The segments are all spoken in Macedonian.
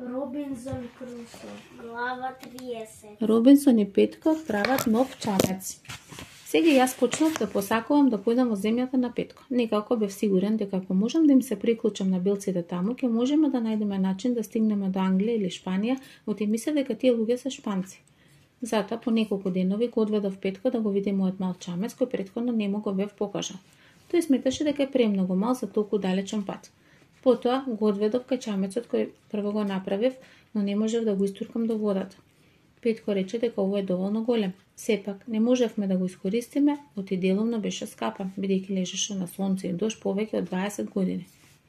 Робинзон Крусо, глава 30. Робинсон и Петко прават нов чамец. Сега јас почнав да посакувам да појдам во земјата на Петко. Некако бев сигурен дека ако можам да им се приклучам на белците таму, ќе можеме да најдеме начин да стигнеме до Англија или Шпанија, во тие мислев дека тие луѓе се шпанци. Затоа по неколку денови го одведов Петко да го види мојот мал чамец кој претходно нему го бев покажал. Тој сметаше дека е премногу мал за толку далечен пат. Потоа го одведов кај чамецот кој прво го направив, но не можев да го истуркам до водата. Петко рече дека ово е доволно голем. Сепак, не можевме да го искористиме, оти делумно беше скапан, бидејќи лежеше на сонце и дожд повеќе од 20 години.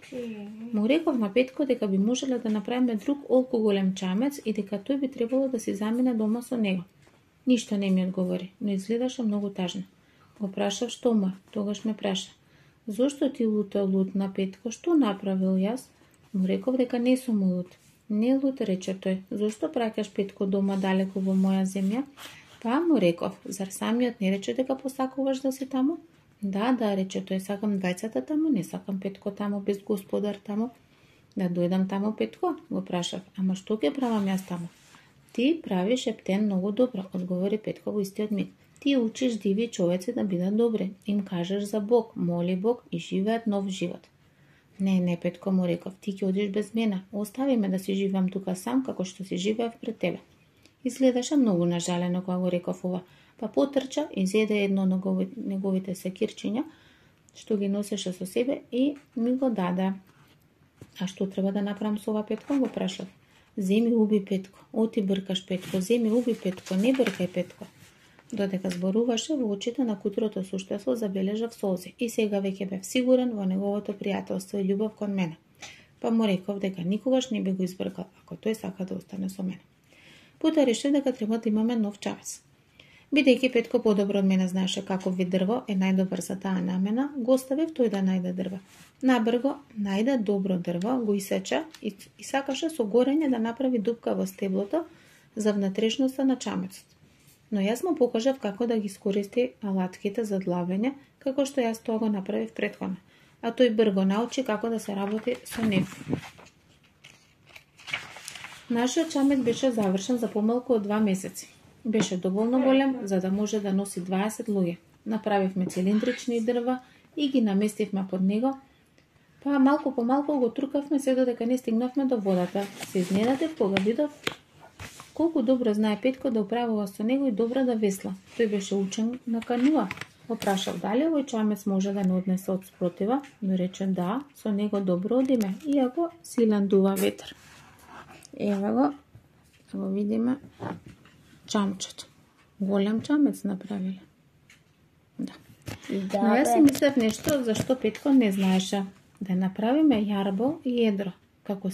Му реков на Петко дека би можеле да направиме друг олку голем чамец и дека тој би требало да си замине дома со него. Ништо не ми одговори, но изгледаше многу тажно. Го прашав што му е, тогаш ме праша: "Зошто ти лут на Петко, што направил јас?" Му реков дека не сум лут. "Не лут," рече тој. "Зошто праќаш Петко дома далеку во моја земја?" "Па," му реков, "зар самиот не рече дека посакуваш да си таму?" Да, рече тој, "сакам двајцата таму, не сакам Петко таму без господар таму." "Да дојдам таму, Петко?" го прашав. "Ама што ќе правам јас таму?" "Ти правиш ептен многу добро," одговори Петко во истиот миг. "Ти учиш диви човеци да бидат добри, им кажеш за Бог, моли Бог и живеат нов живот." Не, Петко, му реков, "ти ќе одиш без мене, остави ме да си живеам тука сам како што си живеав пред тебе." Изгледаше многу нажалено кога го реков ова, па потрча и зеде едно од неговите секирчиња, што ги носеше со себе и ми го даде. "А што треба да направам со ова, Петко?" го прашав. "Земи уби, Петко, оти бркаш, Петко, земи уби, Петко, не бркај, Петко." Додека зборуваше, во очите на кутрото суштество забележав солзи и сега веќе бев сигурен во неговото пријателство и љубов кон мене. Па му реков дека никогаш не би го избркал ако тој сака да остане со мене. Потоа решив дека треба да имаме нов чамец. Бидејќи Петко подобро од мене знаеше каков вид дрво е најдобар за таа намена, го оставив тој да најде дрва. Набрго најде добро дрво, го исече и сакаше со горење да направи дупка во стеблото за внатрешноста на чамецот. Но јас му покажав како да ги искористи алатките за длавење, како што јас тоа го направив претходно, а тој брго научи како да се работи со нив. Нашиот чамец беше завршен за помалку од 2 месеци. Беше доволно голем за да може да носи 20 луѓе. Направивме цилиндрични дрва и ги наместивме под него, па малку по малку го трукавме се додека не стигнавме до водата. Се изненадев кога видов колку добро знае Петко да управува со него и добро да весла. Тој беше учен на кануа. Го прашав дали овој чамец може да не однесе од спротива, но рече да, со него добро одиме, иако силен дува ветер. Ева го видиме чамчето. Голем чамец направиле. Да. Но јас си мислев нешто зашто Петко не знаеше. Да направиме јарбол и едро, како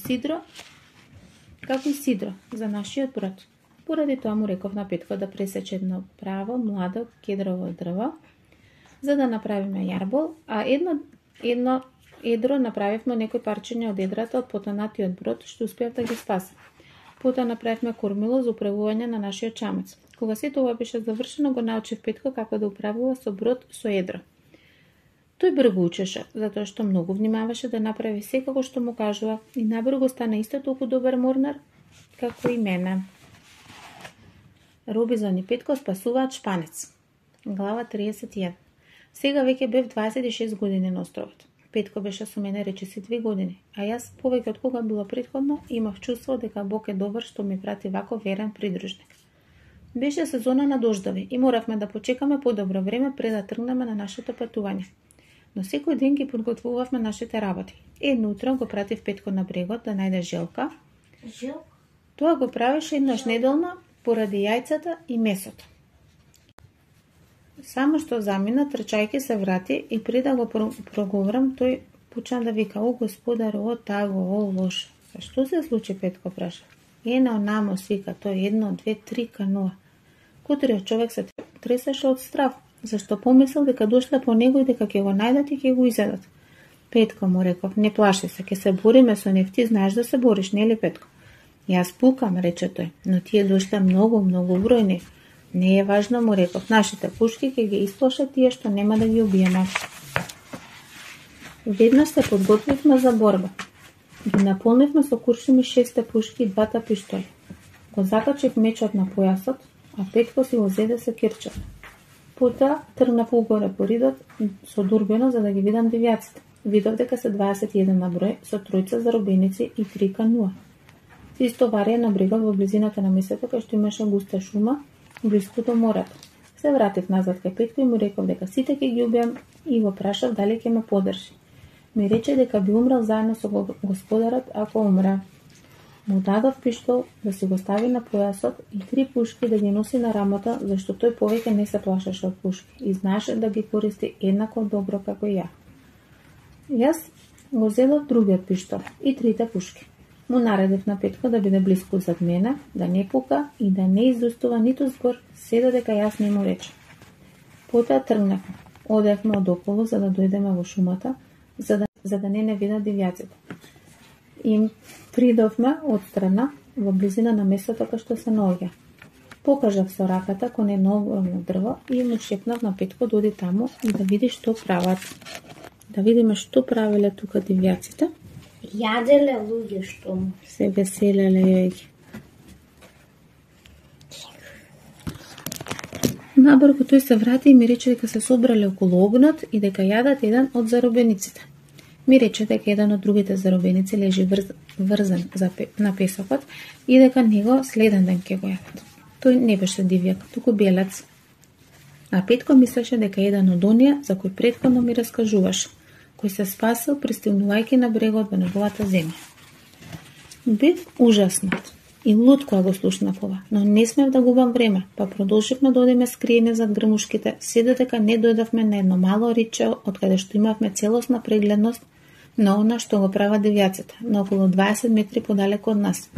и сидро за нашиот брод. Поради тоа му реков на Петко да пресече едно право, младо кедрово дрво, за да направиме јарбол, а едно едро направивме некои парчиња од едрата од потонатиот брод, што успеав да ги спасам. Потоа направивме кормило за управување на нашиот чамец. Кога сето ова беше завршено, го научив Петко како да управува со брод со едро. Тој брзо учеше, затоа што многу внимаваше да направи секако што му кажува и набрзо стана исто толку добар морнар како и мене. Робинзон и Петко спасуваат шпанец. Глава 31. Сега веќе бев 26 години на островот. Петко беше со мене речиси 2 години, а јас повеќе од кога било претходно имав чувство дека Бог е добар што ми прати вако верен придружник. Беше сезона на дождови и моравме да почекаме подобро време пред да тргнеме на нашето патување. Но секој ден ги подготвувавме нашите работи. Едно утро го пратив Петко на брегот да најде Желка. Тоа го правеше еднаш неделно поради јајцата и месото. Само што замина, трчајќи се врати и пред да го проговорам, тој почна да вика: "О, господар, о, таго, о, лошо." "Што се случи, Петко?" праша. "Ена онамо," свика тој, 1, 2, 3 кануа." Кутриот човек се тресеше од страв, зашто помислил дека дошле по него и дека ќе го најдат и ќе го изедат. "Петко," му реков, "не плаши се, ќе се бориме со нив, ти знаеш да се бориш, нели, Петко?" "Јас пукам," рече тој, "но тие дошле многу бројни." "Не е важно," му реков, "нашите пушки ќе ги исплашат тие што нема да ги убиеме." Веднаш се подготвивме за борба. Ги наполнивме со куршуми 6 пушки и 2 пиштоли. Го закачив мечот на појасот, а Петко си го зеде секирчето. Потоа тргнав угоре по ридот со дурбина за да ги видам дивјаците. Видов дека се 21 на број со 3 заробеници и 3 кануа. Се истоварија на брегот во близината на местото кај што имаше густа шума, блиску до морето. Се вратив назад кај Петко и му реков дека сите ќе ги убиам и го прашав дали ќе ме подржи. Ми рече дека би умрел заедно со господарот ако умре. Му дадов пиштол да си го стави на појасот и 3 пушки да ги носи на рамото, зашто тој повеќе не се плашеше од пушки и знаеше да ги користи еднакво добро како ја. Јас го зедов другиот пиштол и 3 пушки. Му наредив на Петко да биде блиску зад мене, да не пука и да не изустува ниту збор, се додека јас не му рече. Потоа тргнавме. Одевме одоколу за да дојдеме во шумата, за да не видат дивјаците. И придовме од страна во близина на местото кај што се наоѓа. Покажав со раката кон едно огромно дрво и му шепнав на Петко да оди таму и да види што прават. Да видиме што правеле тука дивјаците. Јаделе луѓе што му. Се веселеле јаѓи. Набрко тој се врати и ми рече дека се собрале околу огнот и дека јадат еден од заробениците. Ми рече дека еден од другите заробеници лежи врзан на песокот и дека него следен ден ќе го јадат. Тој не беше дивјак, туку белец. А Петко мислеше дека еден од оние за кој претходно ми раскажуваш, кој се спасил пристигнувајќи на брегот во неговата земја. Бев ужаснат и луд кога го слушнав ова, но не смев да губам време, па продолживме да одиме скриени зад грмушките, се додека не дојдовме на едно мало риче од каде што имавме целосна прегледност на она што го прават дивјаците, на околу 20 метри подалеку од нас.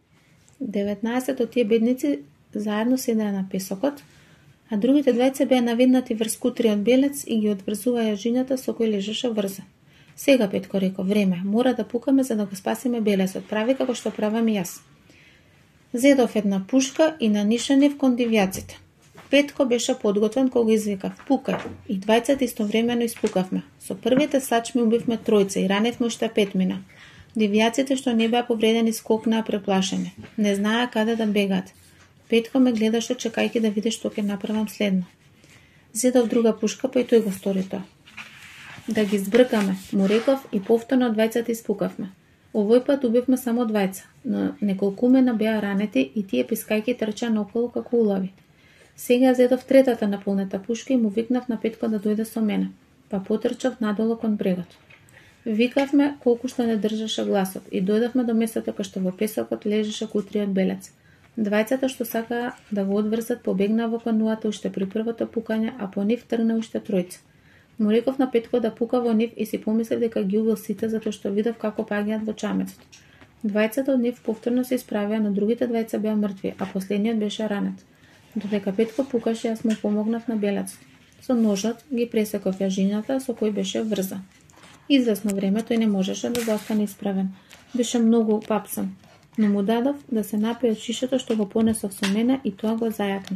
19 од тие бедници заедно седеа на песокот, а другите двајца беа наведнати врз кутриот белец и ги одврзуваја жињата со кој лежеше врзан. Сега, Петко, реков, време, мора да пукаме за да го спасиме белецот, прави како што правам и јас. Зедов една пушка и нанишанив кон дивјаците. Петко беше подготвен кога го извикав, пукај, и двајцата истовремено испукавме. Со првите сачми убивме тројца и раневме уште 5 мина. Дивјаците што не беа повредени скокнаа преплашени. Не знаеа каде да бегаат. Петко ме гледаше чекајќи да види што ќе направам следно. Зедов друга пушка, па и тој го стори тоа. Да ги збркаме, му реков и повторно двајцата испукавме. Овој пат убивме само двајца, но неколкумена беа ранети и тие пискајки трча наоколу како улави. Сега зедов третата наполнета пушка и му викнав на Петко да дојде со мене, па потрчав надолу кон брегот. Викавме колку што не држеше гласот и дојдовме до местото кај што во песокот лежеше кутриот белец. Двајцата што сакаа да го одврзат побегнаа во кануата уште при првото пукање, а по нив тргна уште тројца. Му реков на Петко да пука во нив и си помислив дека ги убил сите затоа што видов како паѓаат во чамецот. Двајцата од нив повторно се исправија, но другите двајца беа мртви, а последниот беше ранет. Додека Петко пукаше, јас му помогнав на белецот. Со ножот ги пресеков јажињата со кој беше врзан. Извесно време тој не можеше да го остане исправен. Беше многу папсан, но му дадов да се напие од шишето што го понесов со мене и тоа го зајакна.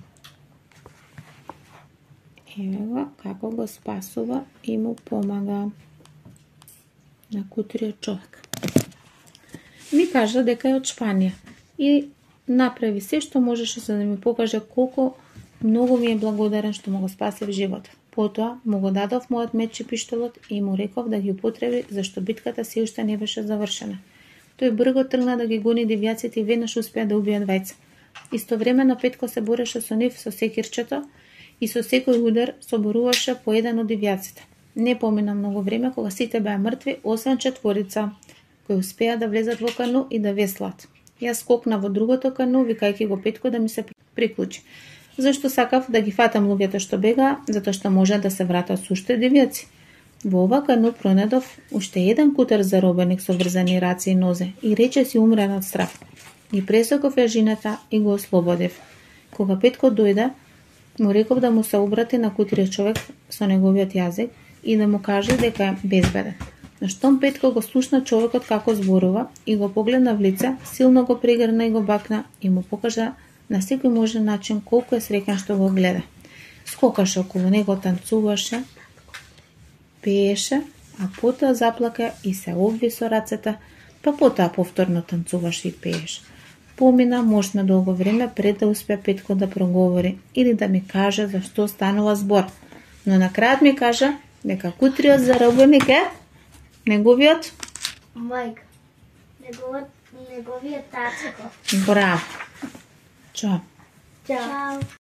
Еве го како го спасува и му помага на кутриот човек. Ми кажа дека е од Шпанија и направи се што можеше за да ми покаже колку многу ми е благодарен што му го спасив животот. Потоа му го дадов мојот меч и пиштолот и му реков да ги употреби зашто битката се уште не беше завршена. Тој брго тргна да ги гони дивјаците и веднаш успеа да убие двајца. Истовремено Петко се бореше со нив со секирчето и со секој удар соборуваше по еден од дивјаците. Не помина многу време кога сите беа мртви, освен четворица, кои успеа да влезат во кану и да веслат. Јас скокна во другото кану, викајќи го Петко да ми се приклучи. Зашто сакав да ги фатам луѓето што бегаа, затоа што може да се вратат со уште дивјаци. Во ова кану пронедов уште еден кутер заробеник со врзани раце и нозе и рече си умрен од страв. Ги пресеков јажината и го ослободив. Кога Петко дојде, му реков да му се обрати на кутриот човек со неговиот јазик и да му каже дека е безбеден. Но штом Петко го слушна човекот како зборува и го погледна в лице, силно го прегрна и го бакна и му покажа на секој можен начин колку е среќен што го гледа. Скокаше околу него, танцуваше, пееше, а потоа заплака и се обви со рацете Па потоа повторно танцуваш и пееш. Помина можна долго време пред да успе Петко да проговори или да ми каже за што станува збор. Но на крајот ми кажа дека кутриот заробеник е неговиот Мајка. Неговиот татко. Браво. Чао. Чао.